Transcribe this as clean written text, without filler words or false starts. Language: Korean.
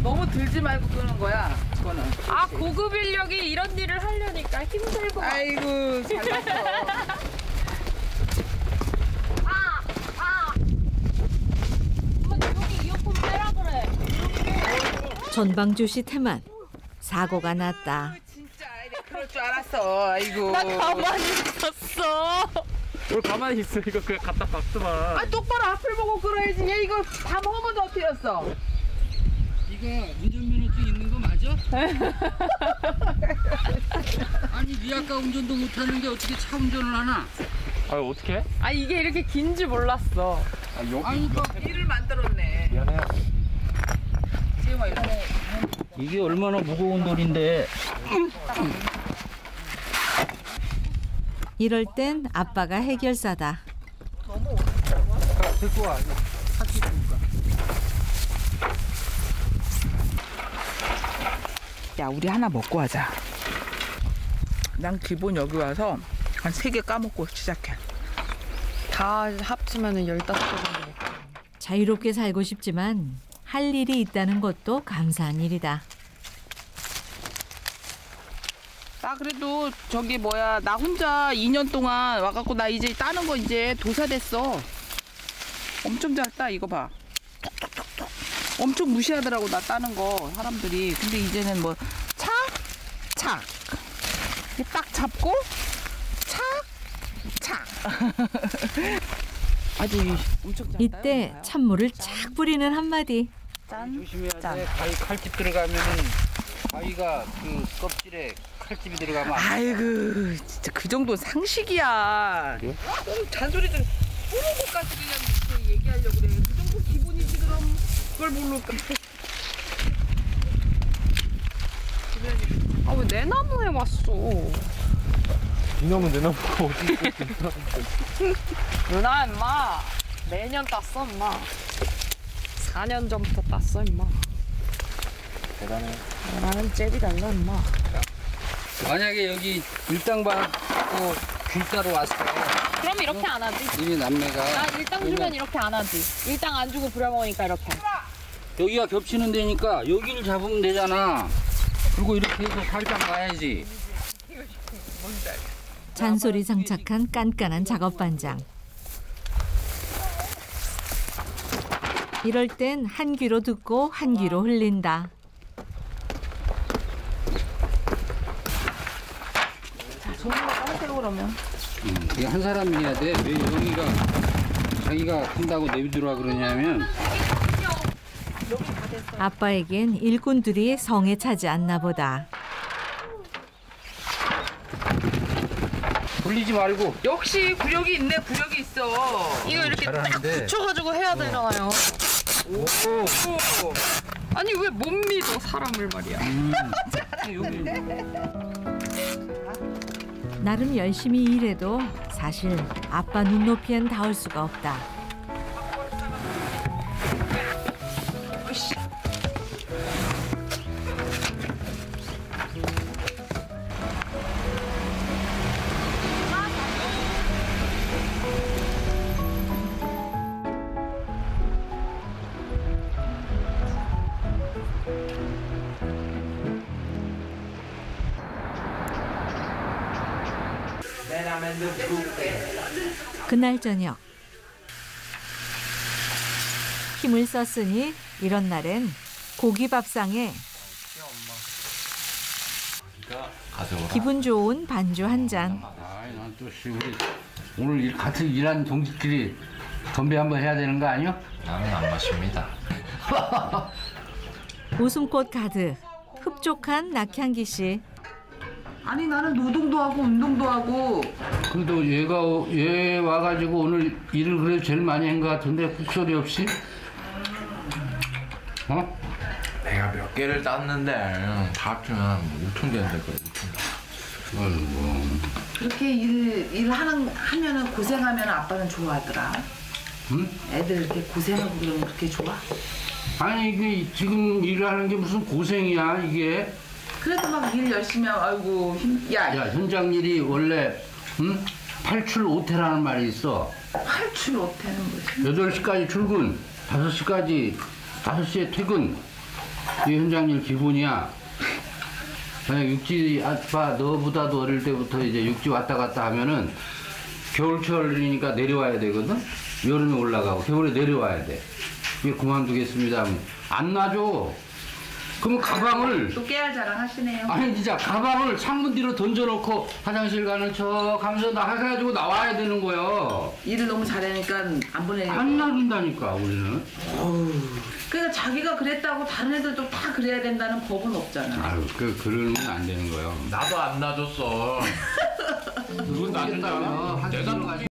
너무 들지 말고 끄는 거야. 그거는. 아, 고급 인력이 이런 일을 하려니까 힘들고. 아이고 잘났어. 엄마 여기 이어폰 빼라 그래. 전방주시 태만 사고가 났다. 진짜 그럴 줄 알았어. 아이고. 나 가만히 있었어. 뭘 가만히 있어. 이거 그냥 갖다 박더만. 아 똑바로 앞을 보고 끌어야지. 얘 이거 밤 허무도 어떻게였어? 이거 운전면허증 있는 거 맞아? 아니 니 아까 운전도 못하는 게 어떻게 차 운전을 하나? 아 어떻게? 아, 이게 이렇게 긴지 몰랐어. 아니 그 일을 만들었네. 미안해요. 지금아 이거. 이게 얼마나 무거운 돌인데. 이럴 땐 아빠가 해결사다. 들고 와. 야 우리 하나 먹고 하자. 난 기본 여기 와서 한 3개 까먹고 시작해. 다 합치면은 15개 정도. 자유롭게 살고 싶지만 할 일이 있다는 것도 감사한 일이다. 나 그래도 저기 뭐야 나 혼자 2년 동안 와갖고 나 이제 따는 거 이제 도사 됐어. 엄청 잘 따. 이거 봐. 톡톡톡톡. 엄청 무시하더라고 나 따는 거 사람들이. 근데 이제는 뭐 착착 딱 잡고 착착 아주 엄청 잘 따요. 이때 찬물을 착 뿌리는 한마디. 짠. 조심해야 짠. 돼. 가위 칼집 들어가면은 가위가 그 껍질에 칼집이 들어가면 안 돼. 아이고 진짜 그 정도 상식이야. 그래? 잔소리 좀 뿌는 것까지 그냥 이렇게 얘기하려고 그래. 그 정도 기본이지 그럼 그걸 모를까. 아, 왜 내 나무에 왔어? 이놈은 내 나무가 어디 있어? 누나 임마. 매년 땄어 임마. 4년 전부터 땄어 임마. 대단해. 나는 잽이 달라 임마. 만약에 여기 일당 받고 귤 따러 왔어. 그럼 이렇게 안 하지. 니네 남매가. 나 일당 주면 이렇게 안 하지. 일당 안 주고 부려먹으니까 이렇게. 여기가 겹치는 데니까 여기를 잡으면 되잖아. 그리고 이렇게 해서 살짝 가야지. 잔소리 장착한 깐깐한 작업 반장. 이럴 땐 한 귀로 듣고 한 귀로 흘린다. 손으로 따세요 그러면. 이게 한 사람이 해야 돼. 왜 여기가 자기가 한다고 내비두라 그러냐면 아빠에겐 일꾼들이 성에 차지 않나 보다. 돌리지 말고. 역시 구력이 있네. 구력이 있어. 이거 이렇게 딱 잘하는데. 붙여가지고 해야 되잖아요. 오. 아니 왜 못 믿어 사람을 말이야. 여기 나름 열심히 일해도 사실 아빠 눈높이엔 닿을 수가 없다. 그날 저녁 힘을 썼으니 이런 날엔 고기 밥상에 기분 좋은 반주 한 잔. 아이 난또 우리 오늘 같은 일한 동지끼리 건배 한번 해야 되는 거 아니야? 나는 안 마십니다. 웃음꽃 가득 흡족한 낙향기 씨. 아니 나는 노동도 하고 운동도 하고. 그래도 얘 와가지고 오늘 일을 그래도 제일 많이 한 것 같은데 잔소리 없이? 어? 내가 몇 개를 땄는데 다 합치면 5천 개 된다 그래. 5천 개. 아이고. 그렇게 하면은 고생하면 아빠는 좋아하더라. 응? 애들 이렇게 고생하고 그러면 그렇게 좋아? 아니 이게 지금 일하는 게 무슨 고생이야 이게? 그래도 막 일 열심히 하고 아이고 야 현장 일이 원래 응? 8출 5퇴라는 말이 있어. 8출 5퇴는 뭐지? 8시까지 출근, 5시에 퇴근. 이게 현장일 기본이야. 만약 육지 아빠 너보다도 어릴 때부터 이제 육지 왔다 갔다 하면은 겨울철이니까 내려와야 되거든. 여름에 올라가고 겨울에 내려와야 돼. 이게 그만두겠습니다 하면 안 놔줘. 그러면 가방을 또 깨알 자랑 하시네요. 아니 진짜 가방을 창문 뒤로 던져놓고 화장실 가는 척 하면서 나 해가지고 나와야 되는 거예요. 일을 너무 잘하니까 안 보내요. 안 놔둔다니까 우리는. 그러니까 자기가 그랬다고 다른 애들도 다 그래야 된다는 법은 없잖아. 아유 그러면 안 되는 거예요. 나도 안 놔줬어. 그건 놔준다면 내가